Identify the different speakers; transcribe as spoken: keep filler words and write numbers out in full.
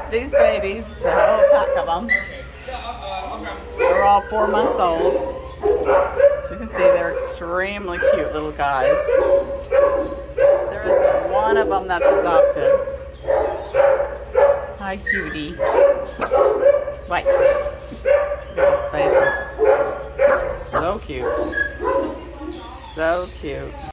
Speaker 1: These babies, a whole pack of them. They're all four months old. As you can see, they're extremely cute little guys. There isn't one of them that's adopted. Hi, cutie. Wait. Look at his faces. So cute. So cute.